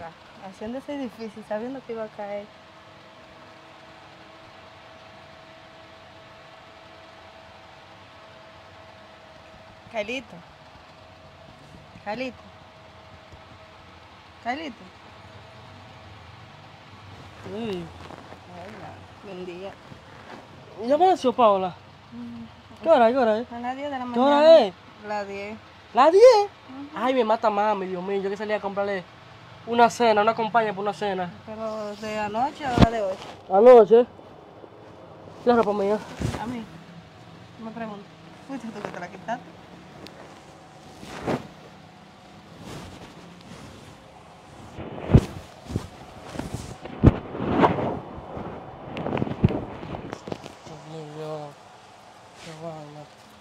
acá, haciendo ese edificio, sabiendo que iba a caer. Carlito. Carlito. Carlito. Sí. Hola, buen día. ¿Ya amaneció, Paola? ¿Qué hora es? ¿Qué hora es? A las 10 de la ¿Qué mañana. hora es? Las 10. ¿Las 10? Ay, me mata mami, Dios mío. Yo que salía a comprarle una cena, una compañía por una cena. Pero de anoche a la de hoy. Anoche. La ropa mía. A mí, me pregunto, ¿fuiste tú que te la quitaste? Dios mío. Qué vaina.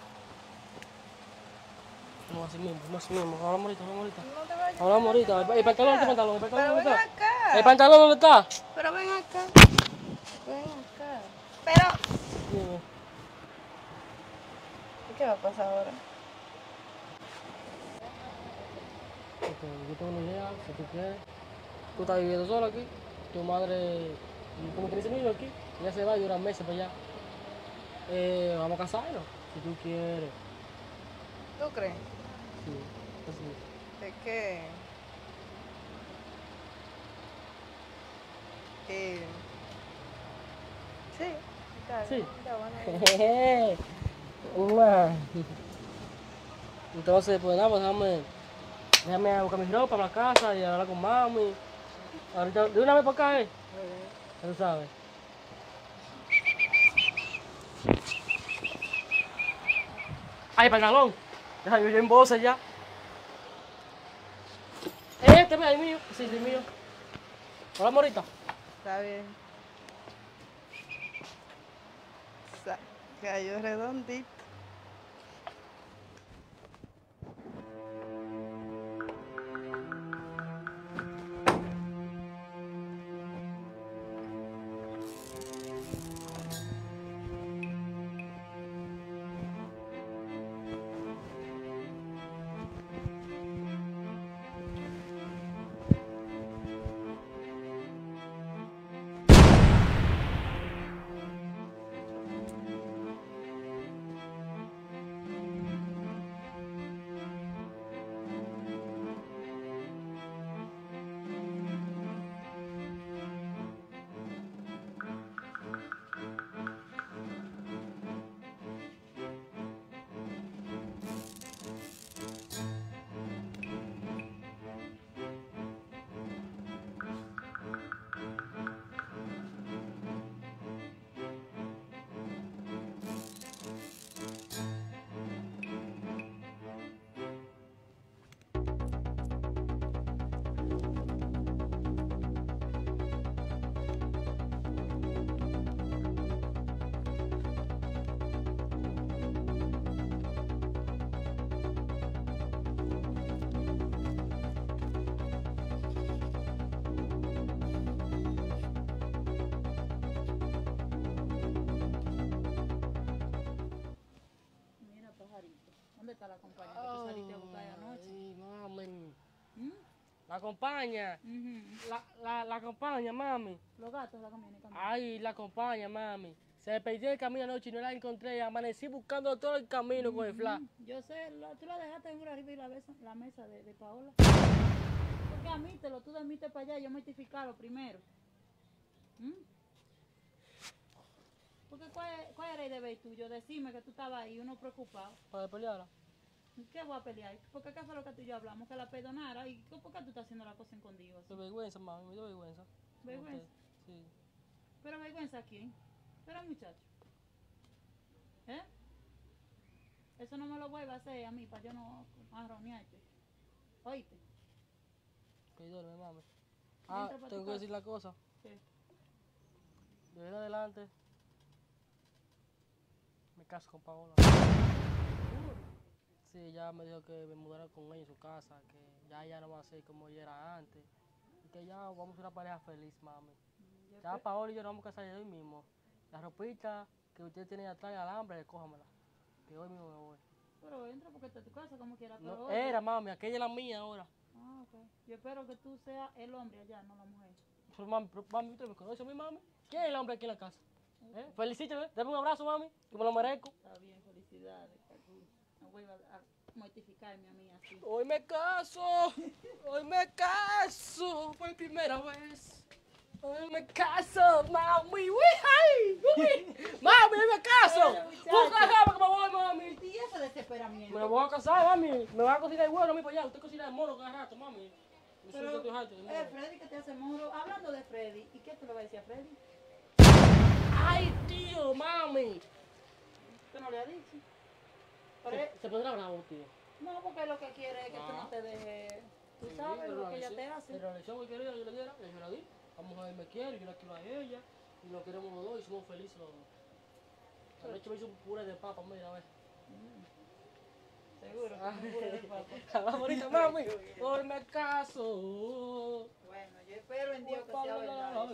No, así mismo, no así mismo. Hablamos ahorita, hablamos ahorita. No te vayas. Hablamos ahorita. ¿El pantalón? ¿El pantalón? ¿El pantalón Pero dónde ven está? acá. ¿El pantalón dónde está? Pero ven acá. Ven acá. Pero, Dime. ¿qué va a pasar ahora? Ok, yo tengo una idea, si tú quieres. Tú estás viviendo sola aquí. Tu madre, como que dice niño aquí, ella se va y dura meses para allá. Vamos a casarnos, si tú quieres. ¿Tú crees? Sí, así. Es que... sí, está Sí. bien, está bueno. Jejeje. Una. Entonces, pues nada, pues déjame buscar mi ropa para la casa y hablar con mami. Ahorita, de una vez para acá, ya tú sabes. ¡Ay, pantalón! Ya, yo en voces ya. Este es mío. Sí, es mío. Hablamos ahorita. Está bien. Cayó redondito. Mira, pajarito, ¿dónde está la compañía que tú saliste a buscar anoche? Ay, mami. ¿Mm? La acompaña. Ujú. La acompaña, mami. Los gatos la comida Ay, la acompaña, mami. Se me perdió el camino anoche y no la encontré. Amanecí buscando todo el camino con el flash. Yo sé, tú la dejaste en arriba y la mesa de Paola. Porque admítelo, tú admites para allá, yo mortificarlo primero. ¿Mm? Porque ¿cuál era el deber tuyo? Decime que tú estabas ahí, uno preocupado. Para pelearla. ¿Qué voy a pelear? Porque acá fue lo que tú y yo hablamos, que la perdonara. ¿Y por qué tú estás haciendo la cosa escondida así? De vergüenza, mami. Me dio vergüenza. ¿Vergüenza? Sí. ¿Pero vergüenza a quién? ¿Pero muchacho? ¿Eh? Eso no me lo vuelva a hacer a mí para yo no arronearte. Oíste. Perdóname, mami. Entra pa' tu Tengo que casa. decir la cosa. ¿Qué? De ahora en adelante, me caso con Paola. Seguro. Sí, ya me dijo que me mudara con ella en su casa, que ya no va a ser como ella era antes. Y que ya vamos a ser una pareja feliz, mami. Ya Paola y yo nos vamos a casar hoy mismo. La ropita que usted tiene atrás en el alambre, cójamela. Que hoy mismo me voy. Pero entra porque está tu casa como quiera. Pero No, oye, era, mami, aquella es la mía ahora. Ah, ok. Yo espero que tú seas el hombre allá, no la mujer. Pero, mami, ¿usted me conoce a mi mami? ¿Quién es el hombre aquí en la casa? Felicítame, dame un abrazo, mami, que me lo merezco. Está bien, felicidades, Cacú. No vuelvas a mortificarme a mí así. Hoy me caso, por primera vez. Hoy me caso, mami, mami, hoy me caso. Bueno, muchacho. Busca que me voy, mami. Y ese desesperamiento. Me voy a casar, mami. Me va a cocinar el huevo a mí para allá. Usted cocina el mono cada rato, mami. Pero, Freddy, que te hace moro. Hablando de Freddy, ¿y qué tú le vas a decir a Freddy? Ay, tío, mami. ¿Tú no le has dicho? Pero Se pondrá bravo, tío. no, porque lo que quiere es que tú no te dejes. Tú Sí, sabes pero lo la que ella lección- te hace. Pero la lección que quería, yo le diera, yo se la di. La mujer me quiere, yo la quiero a ella. Y nos queremos los dos y somos felices los dos. Anoche me hizo un puré de papa, mira, a ver. Seguro que es un puré de papa. Vamos ahorita, mami. Hoy me caso. Bueno, yo espero en Dios que sea verdad.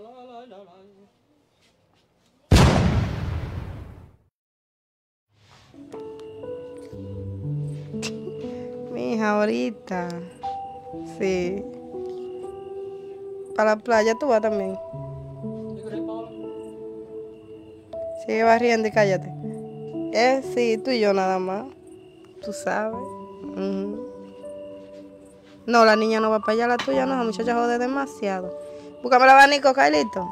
Mi hija, ahorita. Sí. Para la playa tú vas también. ¿Qué crees, Paola? Sigue barriendo y cállate. Sí, tú y yo nada más. Tú sabes. Ujú. No, la niña no va para allá, la tuya no, la muchacha jode demasiado. Búscame el abanico, Carlito.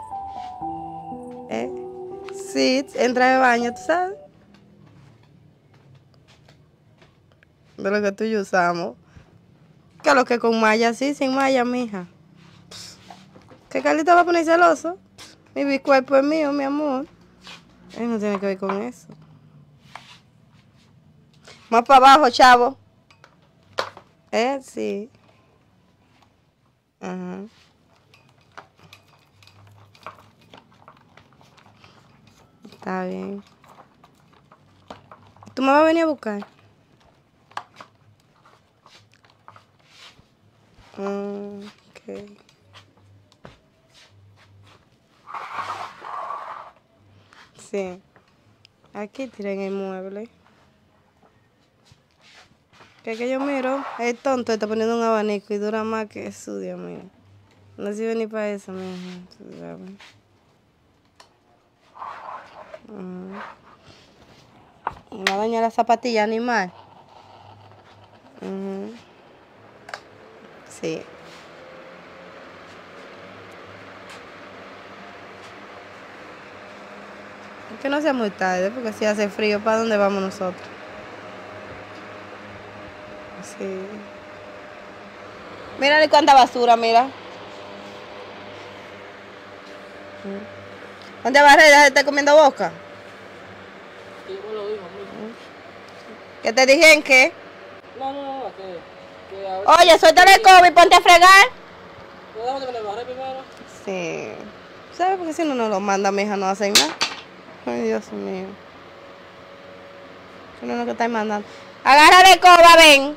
Sí, entra de baño, tú sabes. De lo que tú y yo usamos. Que lo que con malla, sí, sin malla, mija. ¿Que Carlito va a poner celoso? Mi cuerpo es mío, mi amor. Él no tiene que ver con eso. Más para abajo, chavo. Sí. Ajá. Está bien. ¿Tú me vas a venir a buscar? Ok. Sí. Aquí tienen el mueble. Que yo miro, es tonto, está poniendo un abanico y dura más que eso, Dios mío. No sirve ni para eso, mi hija, tú sabes. Me va a dañar la zapatilla animal. Sí. Es que no sea muy tarde, porque si hace frío, ¿para dónde vamos nosotros? Sí. Mírale cuánta basura, mira. ¿Dónde vas a dejar de estar comiendo boca? Sí, yo me lo dijo, amigo. ¿Qué te dije en qué? No, que ahorita... Oye, suéltale el COVID y ponte a fregar. Déjame que me barré primero. Sí. ¿Sabes? Porque si no nos lo manda, mi hija, no hacen nada. Ay, Dios mío. Eso no es lo que estáis mandando. Agárrale escoba, ven.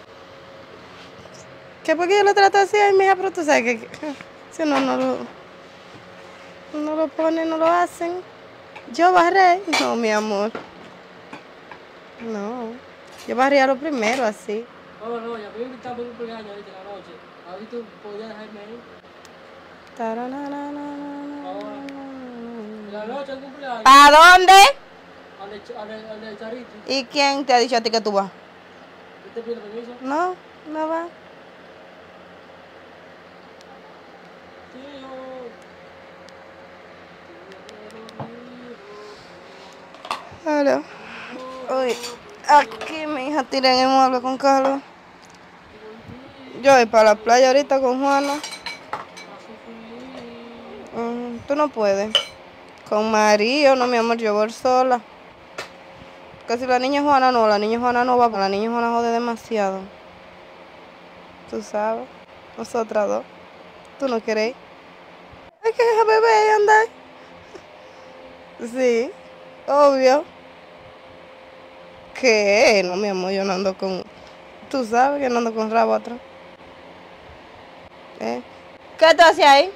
¿Qué? Porque yo lo trato así, ay, mija, pero tú sabes que si no, no lo ponen, no lo hacen. Yo barré. No, mi amor. No. Yo barría lo primero, así. No, ya me invitaron por un cumpleaños ahorita en la noche. A ver si tú podías dejarme ir. En la noche del cumpleaños. ¿A dónde? Al de Charito. ¿Y quién te ha dicho a ti que tú vas? ¿Yo te pido permiso? No, no va. Hola. Uy, aquí mi hija tira en el mueble con Carlos. Yo voy para la playa ahorita con Juana. Tú no puedes. Con Mario, no, mi amor, yo voy sola. Que si la niña Juana no va, porque la niña Juana jode demasiado. Tú sabes, nosotras dos. ¿Tú no quieres ir? Hay que dejar bebé y andar. Sí, obvio. ¿Qué? No, mi amor, yo no ando con... Tú sabes que no ando con rabo atrás. ¿Qué tú haces ahí?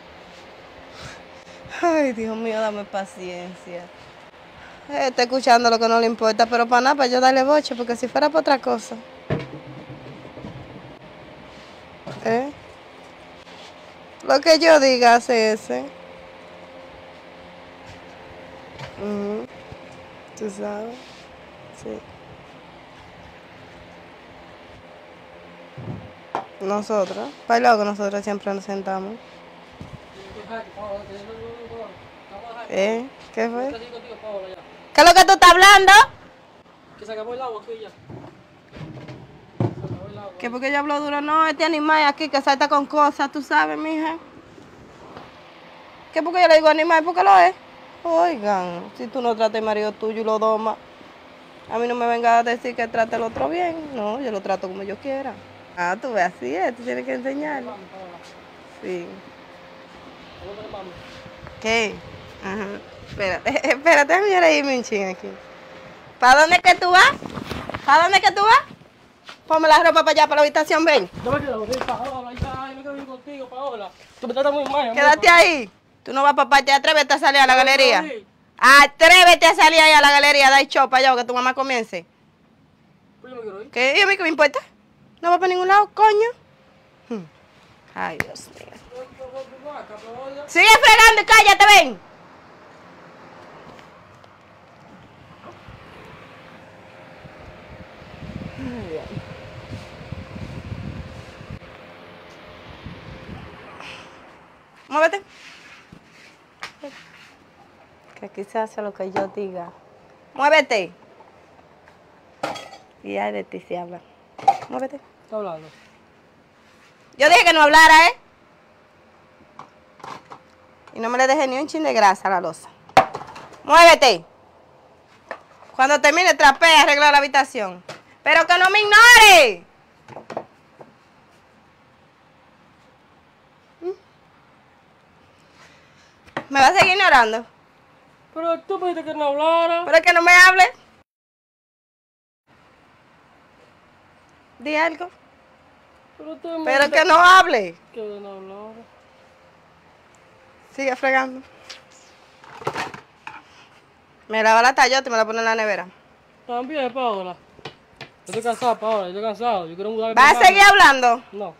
Ay, Dios mío, dame paciencia. Está escuchando lo que no le importa, pero para nada, para yo darle boche, porque si fuera para otra cosa. ¿Eh? Lo que yo diga hace ese. Ujú. Tú sabes. Sí. Nosotros. Para luego que nosotros siempre nos sentamos. ¿Eh? ¿Qué fue? ¿Qué es lo que tú estás hablando? Que se acabó el agua aquí ya. Que porque yo hablo duro, no, este animal aquí que salta con cosas, tú sabes, mija. ¿Qué porque yo le digo animal? Porque lo es. Oigan, si tú no tratas el marido tuyo y lo domas, a mí no me vengas a decir que trate al otro bien. No, yo lo trato como yo quiera. Ah, tú ves, así es, tú tienes que enseñarle. Sí. ¿Qué? Ajá. Espérate, espérate, déjame reírme un ching aquí. ¿Para dónde es que tú vas? ¿Para dónde es que tú vas? Ponme la ropa para allá, para la habitación, ven. Yo me quedo contigo, Paola, ya, yo me quedo bien contigo, Paola. Tú me tratas muy mal. Quédate ahí. Tú no vas para parte, atrévete a salir a la galería. Sí. Atrévete a salir ahí a la galería, da show para allá, que tu mamá comience. Pues yo me quiero ir. ¿Qué? ¿Y a mí qué me importa? No va para ningún lado, coño. Ay, Dios mío. Sigue fregando y cállate, ven. Muévete. Que aquí se hace lo que yo diga. Muévete. Y ay de ti se habla. Muévete. ¿Qué está hablando? Yo dije que no hablara, ¿eh? Y no me le deje ni un chin de grasa a la loza. Muévete. Cuando termine, trapea, arregla la habitación. Pero que no me ignore. ¿Me vas a seguir ignorando? Pero tú me dijiste que no hablara. ¿Pero que no me hable? Di algo. Pero tú me Pero dijiste que no hable. que no hablara. Sigue fregando. Me lava la tallota y me la pone en la nevera. También, Paola. Yo estoy cansado, Paola, yo estoy cansado. Yo quiero mudarme. ¿Vas a seguir hablando? No.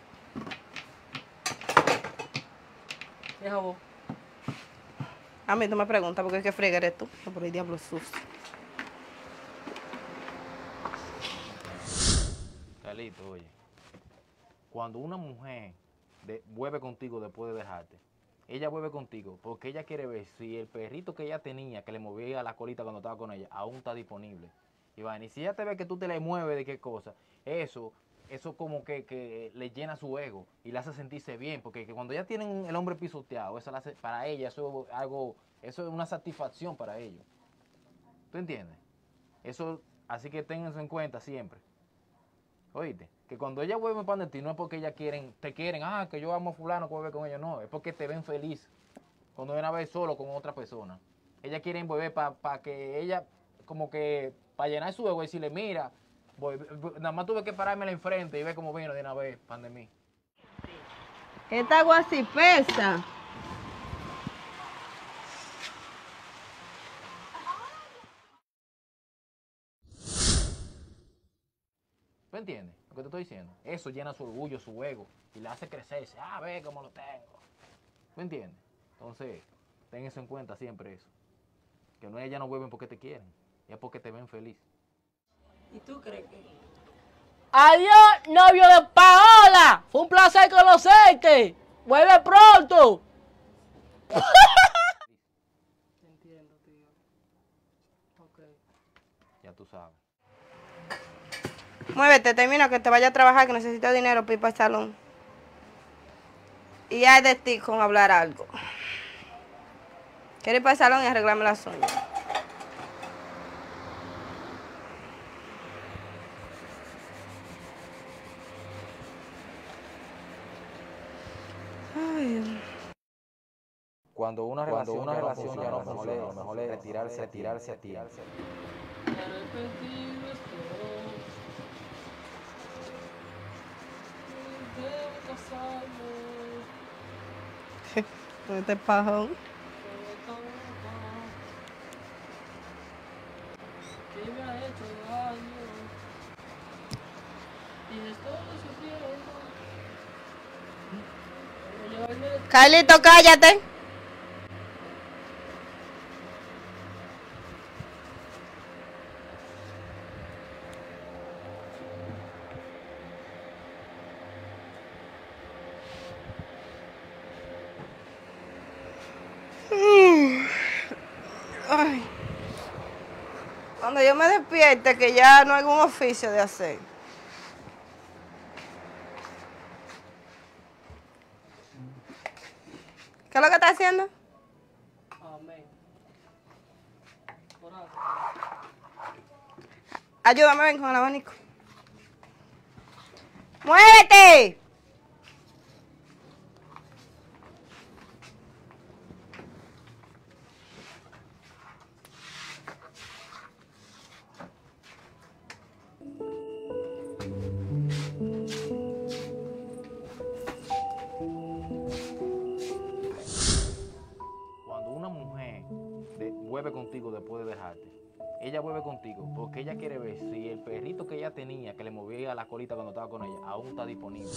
Deja vos. A mí tú me preguntas porque es que frega eres tú. Por el diablo sucio. Carlito, oye, cuando una mujer vuelve contigo después de dejarte, ella vuelve contigo porque ella quiere ver si el perrito que ella tenía, que le movía la colita cuando estaba con ella, aún está disponible. Y si ella te ve que tú te le mueves de qué cosa, eso como que le llena su ego y le hace sentirse bien, porque que cuando ya tienen el hombre pisoteado, eso le hace, para ella eso es algo, eso es una satisfacción para ellos. ¿Tú entiendes? Eso, así que tengan eso en cuenta siempre. Oíste, que cuando ella vuelve para ti no es porque ellas te quieren, que yo amo a fulano que vuelve con ellos, no, es porque te ven feliz cuando ven a ver solo con otra persona. Ellas quieren volver para que ella, como que, para llenar su ego y decirle, mira, nada más tuve que pararme enfrente y ver cómo vino de una vez, pan de mí. Esta agua sí pesa. ¿Tú entiendes lo que te estoy diciendo? Eso llena su orgullo, su ego y le hace crecerse. Ve cómo lo tengo. ¿Tú entiendes? Entonces, ten eso en cuenta siempre eso. Que no, ellas no vuelven porque te quieren, es porque te ven feliz. ¿Y tú crees que? Adiós, novio de Paola. Fue un placer conocerte. Vuelve pronto. Entiendo, tío. Ok. Ya tú sabes. Muévete, termina que te vaya a trabajar, que necesito dinero para ir para el salón. Y hay de ti con hablar algo. Quiero ir para el salón y arreglarme las uñas. Ay, Cuando una relación ya no funciona, lo mejor es retirarse a ti. Arrepentido estoy. Debo casarme. con este pajón. Que me ha hecho daño y estoy sufriendo Carlito, cállate. Ay. Cuando yo me despierte, que ya no hay un oficio de hacer. ¿Qué es lo que está haciendo? Amén. Orando. Ayúdame, ven con el abanico. ¡Muévete! Cuando una mujer vuelve contigo después de dejarte, ella vuelve contigo porque ella quiere ver si el perrito que ella tenía, que le movía la colita cuando estaba con ella, aún está disponible.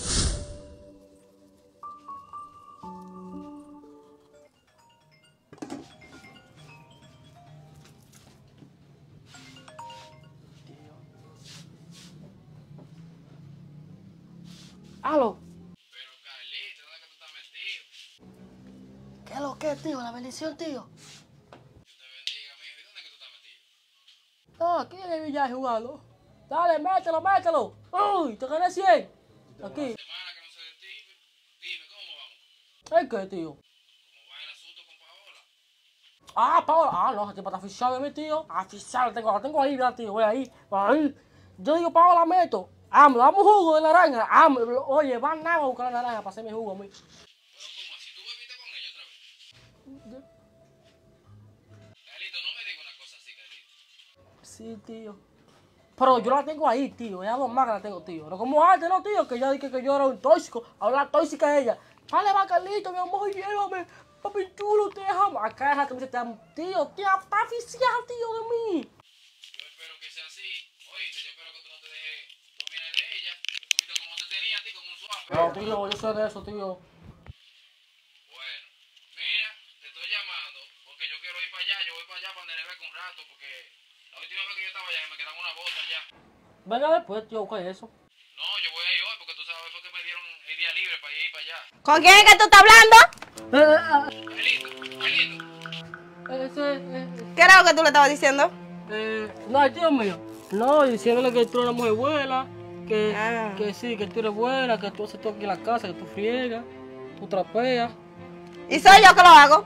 ¡Aló! Pero Carlito, ¿dónde es que tú estás metido? ¿Qué es lo que, tío? La bendición, tío. Dios te bendiga, mijo. ¿Y dónde es que tú estás metido? Ah, aquí en el villaje jugando. Dale, mételo, mételo. Uy, te gané 100. Aquí. Semana que no sé de ti. Dime, ¿cómo vamos? ¿El qué, tío? ¿Cómo va el asunto con Paola? Ah, Paola. Ah, no, ese tipo está aficionado de mí, tío. Aficionado, la tengo ahí, ya, tío. Voy ahí, ahí. Yo digo, Paola, meto. Ah, me damos jugo de naranja. Ah, oye, van nada a buscar la naranja para hacer mi jugo a mí. Pero ¿cómo así? ¿Tú bebiste con ella otra vez? Carlito, no me digas una cosa así, Carlito. Sí, tío. Pero yo la tengo ahí, tío. Ella dos más que la tengo, tío. No como antes, no, tío, que ella dije que yo era un tóxico. Ahora la tóxica es ella. Dale, va, Carlito, mi amor, llévame. Papi chulo, te amo. Acá esa te amo. Tío, tía, está aficiada, tío, de mí. Yo espero que sea así. Oíste, yo espero que tú no te dejes dominar de ella. Que tú viste cómo te tenía a ti, como un suave. No, tío, yo sé de eso, tío. Bueno, mira, te estoy llamando porque yo quiero ir para allá. Yo voy para allá para Nerebeca un rato porque la última vez que yo estaba allá me quedaban una bota allá. Venga después, tío, ¿qué es eso? No, yo voy a ir hoy porque tú sabes fue que me dieron el día libre para ir para allá. ¿Con quién es que tú estás hablando? Carlito, Carlito. ¿Qué era lo que tú le estabas diciendo? No, el tío mío. No, diciéndole que tú eres una mujer buena, Ah. que sí, que tú eres buena, que tú haces todo aquí en la casa, que tú friegas, tú trapeas. ¿Y soy yo que lo hago?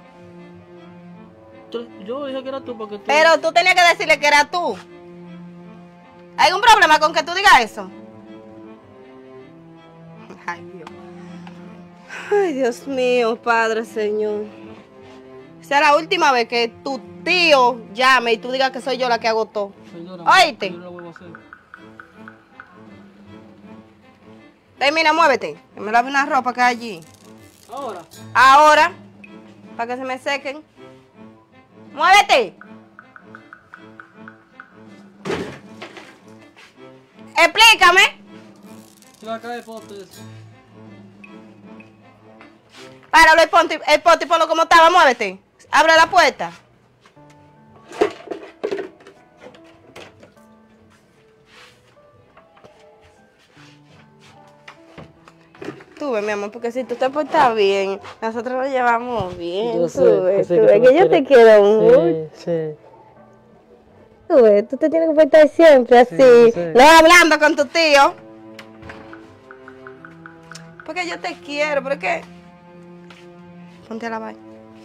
Yo dije que era tú porque tú... Pero tú tenías que decirle que era tú. ¿Hay un problema con que tú digas eso? Ay, Dios. Ay, Dios mío, Padre Señor. Sea la última vez que tu tío llame y tú digas que soy yo la que hago todo. Señora, Oíste. yo no lo vuelvo a hacer. Termina, muévete. Que me lave una ropa que hay allí. Ahora. Ahora, para que se me sequen. ¡Muévete! Explícame. Se va a caer pote eso. Páralo el pote y ponlo como estaba, muévete. Abre la puerta. Tú ves, mi amor, porque si tú te portas bien, nosotros nos llevamos bien. Yo sé, tú ves, yo sé tú que ves tú que me yo te quieres. quiero mucho. Sí. Tú ves, tú te tienes que portar siempre así. Sí, sí. No hablando con tu tío. Porque yo te quiero, pero es que... Ponte a lavar.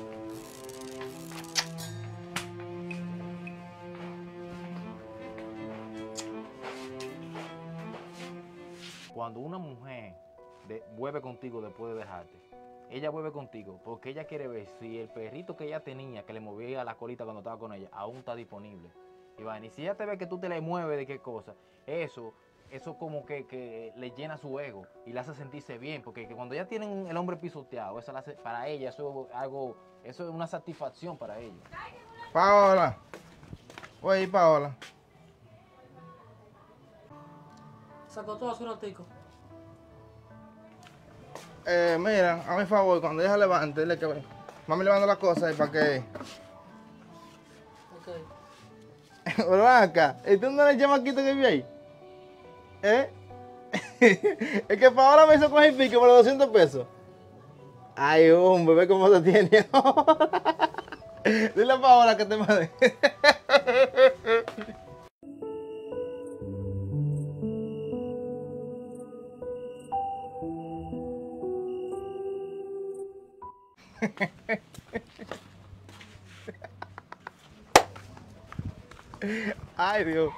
Cuando una mujer vuelve contigo después de dejarte, ella vuelve contigo porque ella quiere ver si el perrito que ella tenía, que le movía la colita cuando estaba con ella, aún está disponible. Y si ella te ve que tú te le mueves de qué cosa, eso como que le llena su ego y le hace sentirse bien, porque que cuando ya tienen el hombre pisoteado, eso le hace, para ella eso es algo, eso es una satisfacción para ella. Paola. Oye, Paola. Sacó todo hace un ratico. Mira, a mi favor, cuando ella se levante, dile que mami levando las cosas y para que... Ok. Pero ven acá, ¿y tú no eres el chamaquito que vive ahí? ¿Eh? Es que Paola me hizo coger pique por los 200 pesos. Ay, hombre, ve cómo te tiene ahora. Dile a Paola que te mande. Ay, Dios.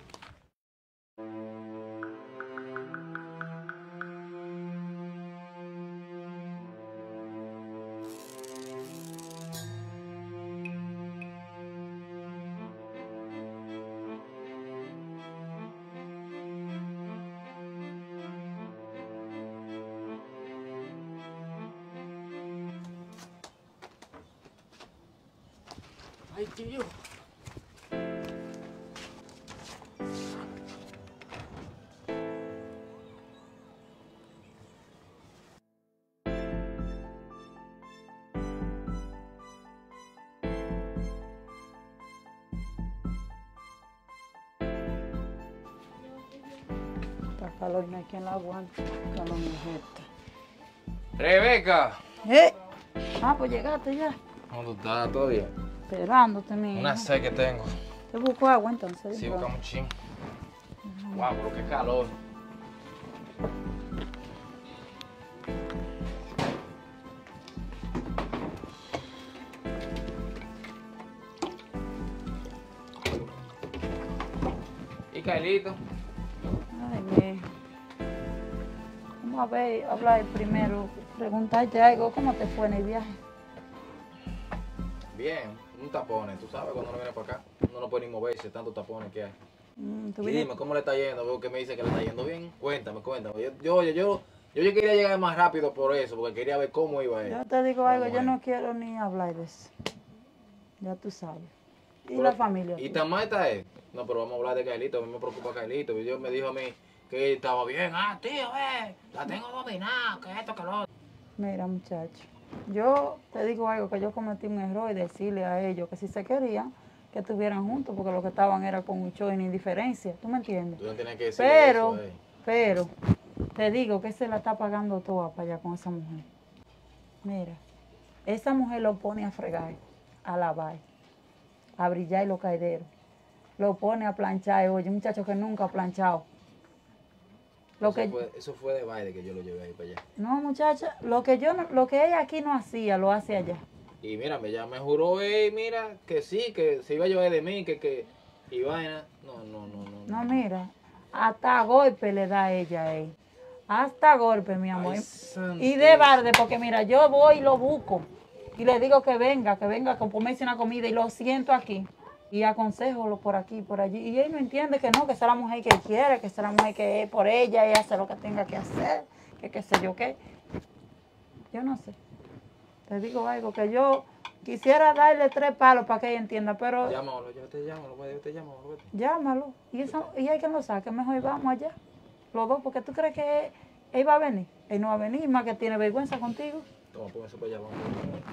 Ay, tío. Esta calor no hay quien la aguante. Calor no es esta. Rebeca. Pues llegaste ya. ¿Cómo tú estás? ¿Todo bien? Esperándote, mi Una hija. sed que tengo. Te busco agua entonces. Sí, buscamos un ching. Guau, pero qué calor. ¿Y Carlito? Ay, mi hija. Vamos a ver, hablar primero. Preguntarte algo. ¿Cómo te fue en el viaje? Bien, un tapones. Tú sabes cuando uno viene para acá, uno no puede ni moverse, tantos tapones que hay. ¿Tú Y viniste? dime, ¿cómo le está yendo? Veo que me dice que le está yendo bien. Cuéntame. Yo quería llegar más rápido por eso, porque quería ver cómo iba él. Yo te digo algo, yo Bueno. no quiero ni hablar de eso. Ya tú sabes. ¿Y Pero- la familia? ¿Y tan mal está él? No, pero vamos a hablar de Carlito. A mí me preocupa Carlito. Dios me dijo a mí que él estaba bien. Ah, tío, la tengo dominada, que esto, que lo otro. Mira, muchacho, yo te digo algo, que yo cometí un error y decirle a ellos que si se querían, que estuvieran juntos, porque lo que estaban era con un show y indiferencia, ¿tú me entiendes? Tú no tienes que decir Pero, eso a él. pero, te digo que se la está pagando toda para allá con esa mujer. Mira, esa mujer lo pone a fregar, a lavar, a brillar los caideros, lo pone a planchar, oye, un muchacho que nunca ha planchado. Eso fue de baile que yo lo llevé ahí para allá. No, muchacha, lo que ella aquí no hacía, lo hace allá. Y mira, ya me juró mira, que sí, que se iba a llevar de mí, y vaina. No. No, mira, hasta golpe le da ella a él. Hasta golpe, mi amor. Ay, santo. Y de barde, porque mira, yo voy y lo busco. Y le digo que venga, a comerse una comida. Y lo siento aquí. Y aconsejo por aquí, por allí. Y él no entiende que no, que esa es la mujer que él quiere, que esa es la mujer que es por ella, ella hace lo que tenga que hacer, que qué sé yo qué. Yo no sé. Te digo algo, que yo quisiera darle 3 palos para que ella entienda, pero Llámalo, yo te llamo, vete. llámalo. Y hay que lo saque, mejor vamos allá. Los dos, porque tú crees que él va a venir. Él no va a venir, más que tiene vergüenza contigo. Toma, pon eso para allá, vamos.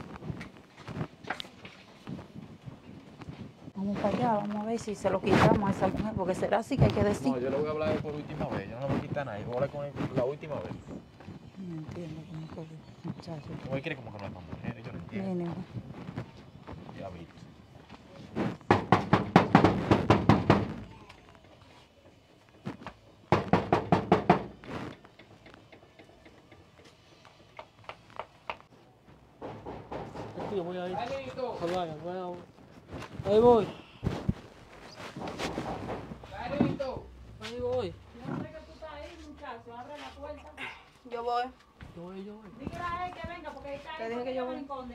Vamos para allá, vamos a ver si se lo quitamos a esa mujer, porque será así que hay que decir. No, yo le voy a hablar por última vez, yo no le voy a quitar nada, yo voy a hablar con él la última vez. No entiendo cómo que muchacho. Como él quiere como que no es para mujeres, yo no entiendo. Mínimo. Ya visto. Tío, voy a ir. Carlito, Ahí voy. Carlito. Ahí voy. Yo sé que tú estás ahí, muchacho, abre la puerta. Yo voy. Yo voy. Dígale a él que venga, porque está Te ahí. dije que yo voy. esconde.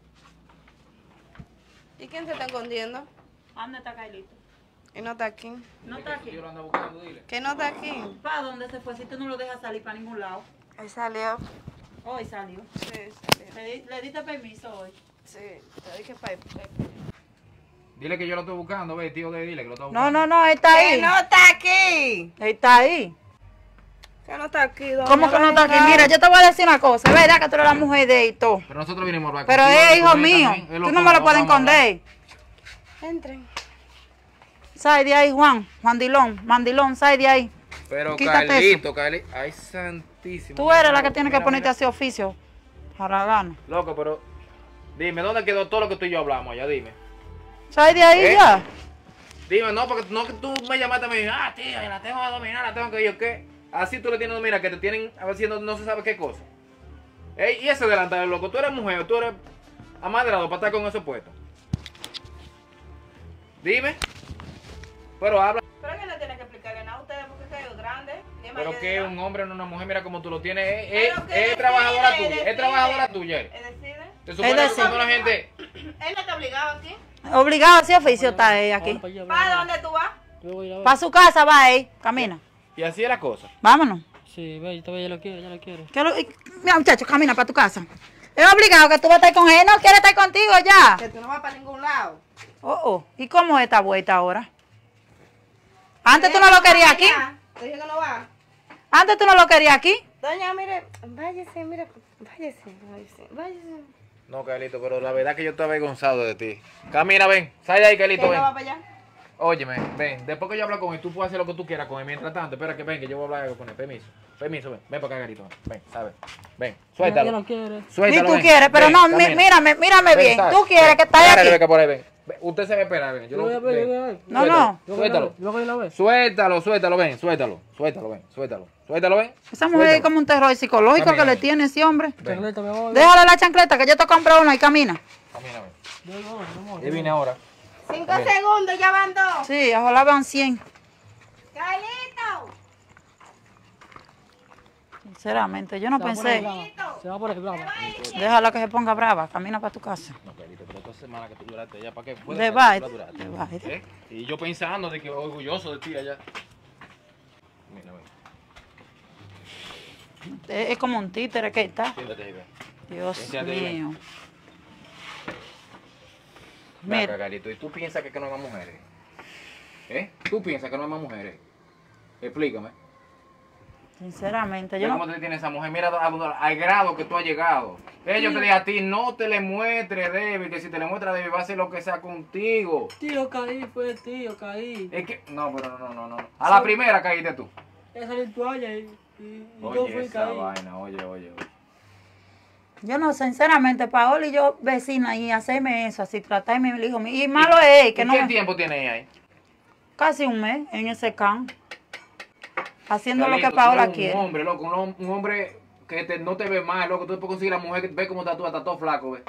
¿Y quién se está escondiendo? ¿Dónde está Carlito? Y no está aquí. No está aquí. Yo lo ando buscando, dile. ¿Que no está aquí? ¿Para dónde se fue? Si tú no lo dejas salir para ningún lado. Él salió. Hoy salió. Sí, salió. Le diste permiso hoy. Sí, te dije para Dile que yo lo estoy buscando, ve, tío, dile que lo estoy buscando. No, está ahí. ¡Que no está aquí! Está ahí. Que no está aquí, doña. ¿Cómo que no está aquí? venga. Mira, yo te voy a decir una cosa. Es verdad que tú eres la mujer de y todo. Pero nosotros vinimos a hablar Pero contigo, es hijo con él mío. también, él Tú no me lo puedes vamos a hablar. esconder. Entren. Sal de ahí, Juan. Mandilón, sal de ahí. Pero Quítate Carlito. Ay, santísimo. Tú eres la que Mira, tiene que mira, ponerte mira. así oficio. Haragana. Loco, pero dime, ¿dónde quedó todo lo que tú y yo hablamos allá? Dime. Sal de ahí ya. Dime, no, porque no que tú me llamaste y me dijiste, tía, la tengo que dominar, la tengo que yo qué. Así tú le tienes que dominar, que te tienen haciendo no se sabe qué cosa. Ey, y ese delantal, loco, tú eres mujer, tú eres amadrado para estar con ese puesto. Dime. Pero habla. Pero que no tiene que explicarle nada a ustedes porque es grande. Pero que un hombre no una mujer, mira como tú lo tienes. Pero que Es trabajadora decide, tuya, es decide. trabajadora tuya. decide. Te supone que cuando la gente. Él no está obligado aquí. Obligado a hacer oficio está ella aquí. ¿Para dónde tú vas? Yo voy a ir a ver. Para su casa va ahí. Camina. Y así es la cosa. Vámonos. Sí, ve, todavía ya lo quiere. Mira, muchacho, camina para tu casa. Es obligado que tú vas a estar con él. No quiere estar contigo ya. Que tú no vas para ningún lado. Oh. ¿Y cómo es esta vuelta ahora? Antes tú no lo querías aquí. Te dije que no va. Antes tú no lo querías aquí. Doña, mire, váyase, mire, váyase. No, Carlito, pero la verdad que yo estoy avergonzado de ti. Camina, ven. Sal de ahí, ¿Que Carlito, no ven. va para allá? Óyeme, ven. Después que yo hablo con él, tú puedes hacer lo que tú quieras con él. Mientras tanto, espera que ven, que yo voy a hablar con él. Permiso. Ven. Ven para acá, Carlito. Ven, ¿sabes? Ven, suéltalo. Ya no quiere. Suéltalo, Y tú ven. quieres, pero Ven, no, camina. mírame Ven, bien. sal. Tú quieres Ven. que estés Agárrale, aquí. Beca, por ahí, ven. Usted se va a esperar, ven. Yo voy a ver, voy a ver. No, no. Suéltalo. Yo voy a ir a ver. Suéltalo, ven. Suéltalo, ven. Esa mujer es como un terror psicológico Camina, que le ven. tiene ese hombre. Chancleta, mi amor. Déjale la chancleta que yo te compro una y camina. Camina, ven. Yo voy, mi amor. Yo vine ahora. 5 Bien. segundos, ya van 2. Sí, ojalá van 100. Carlito. Sinceramente, yo no Se va a poner pensé. brava. Se va a poner brava. Déjala que se ponga brava. Camina para tu casa. No, Carlito, pero 2 semanas que tú duraste allá, ¿para qué? Fue De que baile. tú duraste. De baile. ¿Eh? Y yo pensando de que orgulloso de ti allá. Mira, ven. Es como un títere que está. Siéntate ahí, ven. Dios Siéntate ahí, ven. mío. Mira, Mira, Carlito, ¿y tú piensas que no hay más mujeres? ¿Eh? ¿Tú piensas que no hay más mujeres? Explícame. sinceramente, Mira yo cómo no. te tiene esa mujer, mira al grado que tú has llegado. Ellos te dije a ti, no te le muestres débil, que si te le muestras débil va a hacer lo que sea contigo. Tío, caí, fue tío, caí. Es que, no, pero no. A la primera caíste tú. Ya salí en toalla y yo Oye, fui esa caí. vaina, oye. Yo no, sinceramente, Paola y yo, vecina, y hacerme eso, así, tratarme el hijo mío. Y malo es ¿Y que no. qué tiempo tienes ahí? Casi un mes en ese can. Haciendo lo Carlito, que Paola tú eres quiere. Un hombre, loco, un hombre que no te ve mal, loco. Tú te puedes conseguir la mujer que ve cómo está tú, está todo flaco, ve.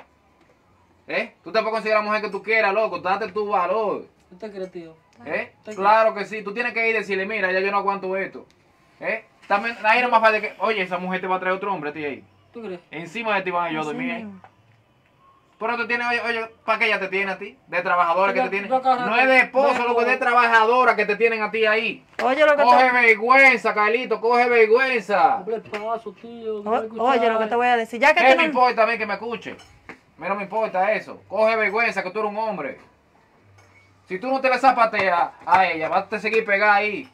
¿Eh? Tú te puedes conseguir la mujer que tú quieras, loco. Date tu valor. ¿Tú te crees, tío? ¿Eh? Te- Claro que sí. Tú tienes que ir y decirle, mira, ya yo no aguanto esto. ¿Eh? También, ahí no más falta que, oye, esa mujer te va a traer otro hombre a ti ahí. ¿Tú crees? Encima de ti van a yo Así dormir ahí. mismo. Pero te tiene, oye, ¿para qué ella te tiene a ti? De trabajadora que Yo- te tiene. yo cada No es de esposo, rato- loco, es de trabajadora que te tienen a ti ahí. Oye lo que Coge te, vergüenza, Carlito, coge vergüenza. Hable paso, tío. no me oye lo que te voy a decir. Ya que ¿Qué tú me no, importa a mí que me escuche? A mí no me importa eso. Coge vergüenza que tú eres un hombre. Si tú no te le zapateas a ella, vas a seguir pegada ahí.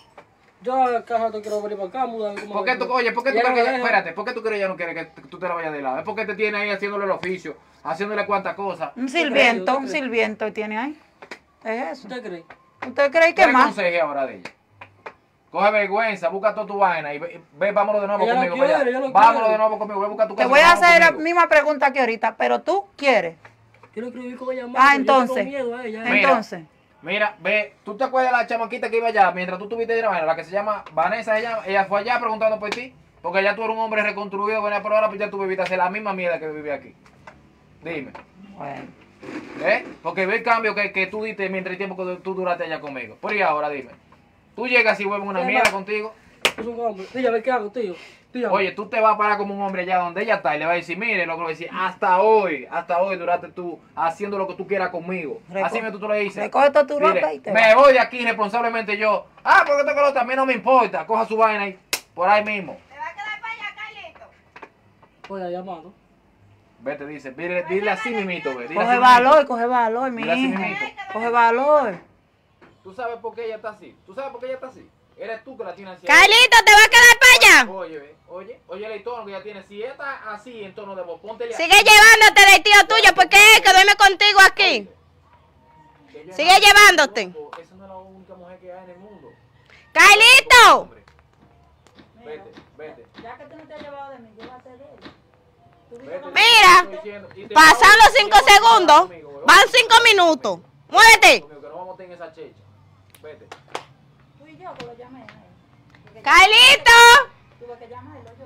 Yo acá te quiero venir para acá, mudarme como. ¿Por qué tú, oye, por qué tú Ya crees que no ella, deja. espérate, por qué tú crees que ella no quiere que tú te la vayas de lado? Es porque te tiene ahí haciéndole el oficio, haciéndole cuantas cosas. un ¿Tú crees? sirviento tiene ahí. Es eso. ¿Usted cree? ¿Usted cree ¿Qué que más? aconseje ahora de ella? Coge vergüenza, busca toda tu vaina y ve, vámonos de nuevo Ella no conmigo. para allá. quiere, ella no Vámonos quiere. de nuevo conmigo, ve a buscar tu Te casa. voy a vamos hacer la conmigo. misma pregunta que ahorita, pero tú quieres. Quiero escribir con ella más. Ah, pero yo tengo entonces. miedo a ella. Mira. Entonces, Mira, ve, ¿tú te acuerdas de la chamaquita que iba allá mientras tú tuviste de la vaina? La que se llama Vanessa, ella fue allá preguntando por ti. Porque ya tú eres un hombre reconstruido, bueno, pero ahora pues ya tú viviste hacer la misma mierda que viví aquí. Dime, bueno. ¿eh? Porque ve el cambio que tú diste mientras el tiempo que tú duraste allá conmigo. Por y ahora, dime. Tú llegas y vuelves una ¿Qué mierda más? contigo. Es un hombre. Dígame, ¿qué hago, tío? Dígame. Oye, tú te vas a parar como un hombre allá donde ella está y le vas a decir, mire, lo que le voy a decir, hasta hoy duraste tú haciendo lo que tú quieras conmigo. Así mismo tú le dices. Recoge toda tu Mire, ropa y te me vas. voy de aquí responsablemente yo. Ah, porque esto que lo otro, a mí no me importa. Coja su vaina ahí, por ahí mismo. ¿Te va a quedar para allá, Carlito? Voy a llamar, ¿no? Vete, dice, dile así mimito, ve. Dile Coge así valor, mi Dile así hija. mismito. Coge valor. ¿Tú sabes por qué ella está así? ¿Tú sabes por qué ella está así? Eres tú que la tienes así. Carlito, ¿te va a quedar para allá. Oye el tono que ya tiene. Si está así en tono de voz, póntele Sigue llevándote del tío tuyo, porque es que duerme contigo aquí. Sigue llevándote. Esa no es la única mujer que hay en el mundo. Carlito. Vete. Ya que tú no te has llevado de mí, llévate de él. Tú dices Vete. que- Mira, pasan los 5 segundos, van 5 minutos. Muévete. Que no vamos a tener esa checha. Vete. Tú y yo que lo llamé a él. Carlito. Tuve que llamarlo yo.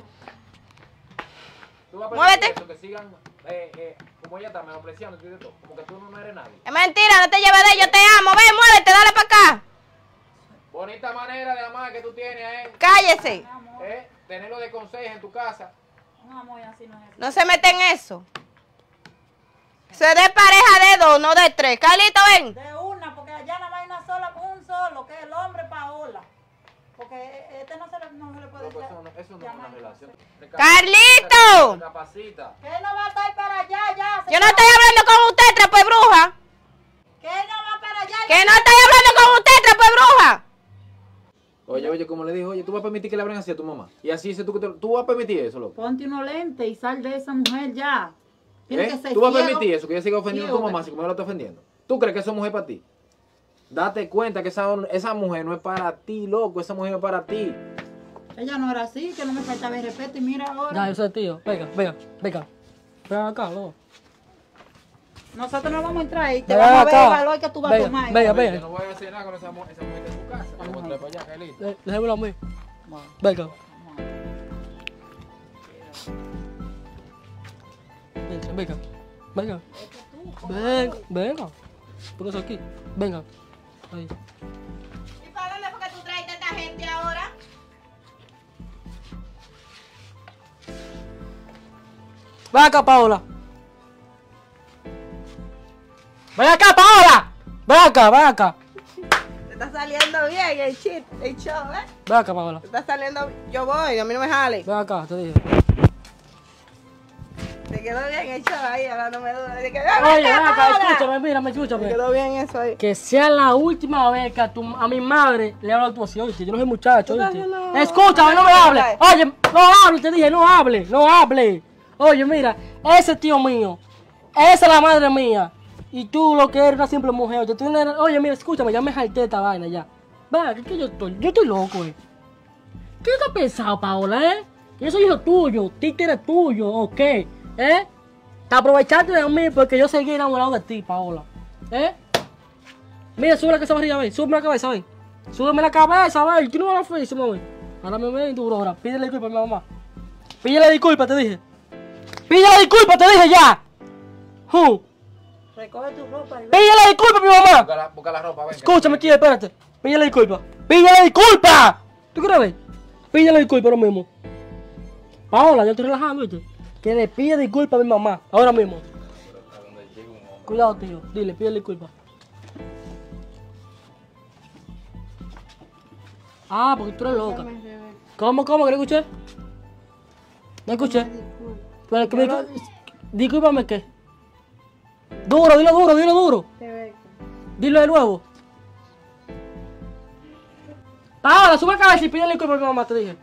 Tú vas a Muévete. permitir eso, que sigan como ella está menospreciando y todo. Como que tú no eres nadie. Es mentira, no te lleves de yo te amo. Ven, muévete, dale para acá. Bonita manera de amar que tú tienes, Cállese. tenerlo de consejo en tu casa. No, amor, así no es. No se mete en eso. Se de pareja de 2, no de 3. Carlito, ven. De una, porque allá nada más hay una sola, un solo, que es el hombre Paola. Porque este no se le puede Loco, decir. eso no es una relación. ¡Carlito! Capacita. Que él no va a estar para allá, ya. Yo no estoy hablando con usted, trapo de bruja. Que él no va para allá. Que no estoy hablando con usted, trapo de bruja. Oye, como le dije, oye, tú vas a permitir que le hablen así a tu mamá. Y así dice tú que tú vas a permitir eso, loco. Ponte unos lentes y sal de esa mujer ya. Tiene que ser ¿Tú vas a ciego. permitir eso, que ella siga ofendiendo a tu ciego. mamá así como ella lo está ofendiendo? ¿Tú crees que esa mujer es para ti? Date cuenta que esa mujer no es para ti, loco. Esa mujer no es para ti. Ella no era así, que no me faltaba el respeto y mira ahora. Ya, yo soy tío. Venga. Ven acá, loco. Nosotros no vamos a entrar ahí, te Ven vamos a ver acá. el valor que tú vas a tomar. Venga. Yo no voy a hacer nada con esa mujer de tu casa. Yo voy a traer para allá, Carlito. Déjamelo a mí. Venga. Venga. Póngase aquí. Venga. Ahí. ¿Y para dónde fue que tú traiste a esta gente ahora? Ven acá, Paola. Ven acá, Paola. Ven acá. Te está saliendo bien el show, ¿eh? Ven acá, Paola. Te está saliendo bien. Yo voy, a mí no me jale. Ven acá, te dije. Te quedó bien el show ahí, hablándome duro. Oye, ven acá, escúchame, mírame, Te escúchame. quedó bien eso ahí. Que sea la última vez que a mi madre le hablo a tu así, oíste. Yo no soy muchacho, Tú oíste. estás haciendo- Escúchame, no me hables. Oye, no hable, te dije, no hable. Oye, mira, ese tío mío, esa es la madre mía. Y tú lo que eres una simple mujer. Oye, mira, escúchame, ya me jalté esta vaina ya. Va, que yo estoy loco, ¿Qué tú has pensado, Paola, Yo soy hijo tuyo, títere tuyo, ¿o qué? Te aprovechaste de mí porque yo seguí enamorado de ti, Paola. Mira, sube la cabeza arriba, ven. Súbeme la cabeza, ven. Súbeme la cabeza, ven. Tú no vas a la fecha, ven. Ahora me ven duro, ahora. Pídele disculpas a mi mamá. Pídele disculpas, te dije. Pídele disculpas, te dije ya. Recoge tu ropa y ve. Pídele disculpas a mi mamá. Busca la ropa, ven. Escúchame aquí, espérate. Pídele disculpas. Pídele disculpas. ¿Tú quieres ver? Pídele disculpas ahora mismo. Paola, yo estoy relajando, ¿viste? Que le pide disculpas a mi mamá. Ahora mismo. Cuidado, tío. Dile, pídele disculpas. Ah, porque tú eres loca. ¿Cómo? ¿Que no escuché? ¿No escuché? Pero que discúlpame, ¿qué? Duro, dilo duro. Dilo de nuevo. Paola, sube la cabeza y pídele disculpas a mi mamá, te dije.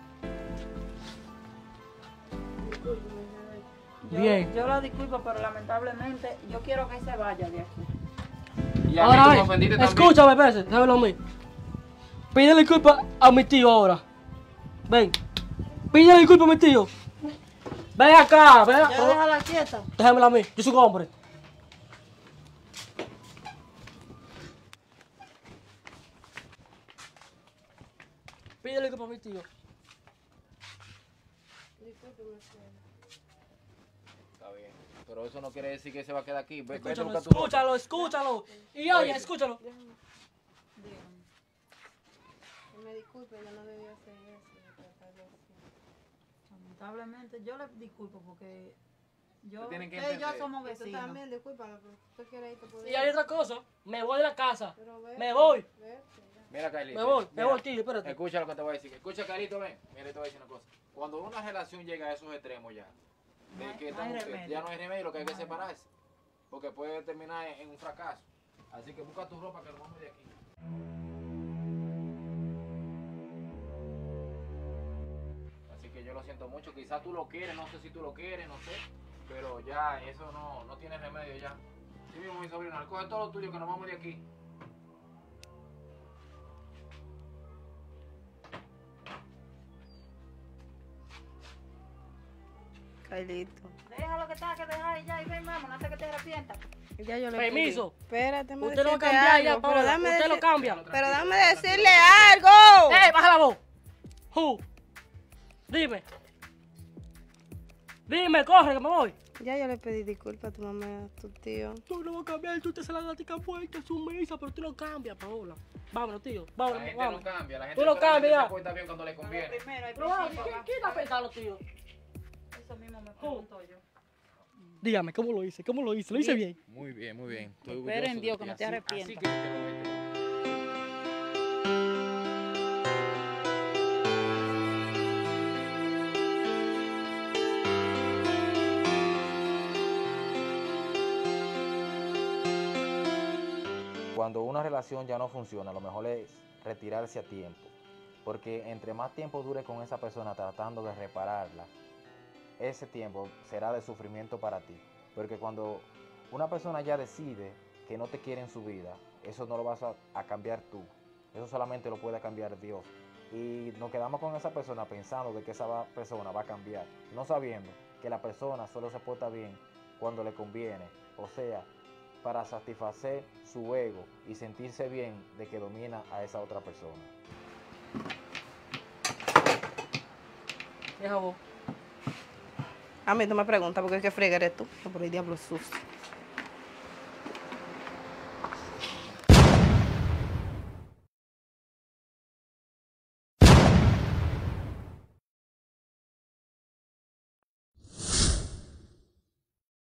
Bien. Yo lo disculpo, pero lamentablemente yo quiero que se vaya de aquí. Y a mí Ahora tú me ven, ofendiste también. escúchame, espérate, déjame a mí. Pídele disculpas a mi tío ahora. Ven. Pídele disculpas a mi tío. Ven acá, ven Ya acá. déjala quieta. Déjamela a mí, yo soy un hombre. Pídele disculpas a mi tío. Está bien. Pero eso no quiere decir que se va a quedar aquí. Vete a buscar tu ropa. Escúchalo. Y oye, escúchalo. Me disculpe, yo no debía hacer eso. Lamentablemente yo le disculpo porque yo, Te tienen que usted y yo entender. somos Tú vecinos. también, discúlpame, pero tú quieres irte por Y hay otra cosa, me voy de la casa. Pero vete, Me voy. vete. Mira, Carlito. Me voy, tío, espérate. Escucha lo que te voy a decir. Escucha, Carlito, ven. Mira, te voy a decir una cosa. Cuando una relación llega a esos extremos ya, de que no hay estamos- remedio. ya no hay remedio, lo que hay que separarse. Porque puede terminar en un fracaso. Así que busca tu ropa que nos vamos de aquí. lo siento mucho. Quizás tú lo quieres, no sé si tú lo quieres, no sé. Pero ya, eso no tiene remedio ya. Sí mismo, mi sobrino, coge todo lo tuyo que nos vamos de aquí. Carlito. Déjalo que está, que deja ya y ven, vamos, no hace que te arrepientas. Ya yo le Permiso. pedí. Espérate, me Usted lo decirte cambia ya, algo, pero Paola. dame Usted lo decir- cambia. Pero dame decirle algo. Baja la voz! Who? Dime. Dime, corre, que me voy. Ya yo le pedí disculpas a tu mamá y a tu tío. Tú no vas a cambiar, tú te se la gatica puesta, sumisa, pero tú lo cambias, Paola. Vámonos, tío. La Vámonos, gente vámonos. no cambia, la gente Tú lo solamente cambias. se porta bien cuando le conviene. Primero, al Pero vamos, principio, va. ¿quién está pensando, tío? Eso mismo me pregunto yo. Dígame, ¿cómo lo hice? ¿Cómo lo hice? ¿Lo hice bien? Muy bien, muy bien. Estoy Espera orgulloso en de Dios ti. que no te Así- arrepientas. Así que te lo metes. Cuando una relación ya no funciona, lo mejor es retirarse a tiempo. Porque entre más tiempo dure con esa persona tratando de repararla, ese tiempo será de sufrimiento para ti. Porque cuando una persona ya decide que no te quiere en su vida, eso no lo vas a cambiar tú. Eso solamente lo puede cambiar Dios. Y nos quedamos con esa persona pensando de que esa persona va a cambiar, no sabiendo que la persona solo se porta bien cuando le conviene. O sea, para satisfacer su ego y sentirse bien de que domina a esa otra persona. Deja vos. A mí tú me preguntas porque es que fregar eres tú. Que por el diablo sucio.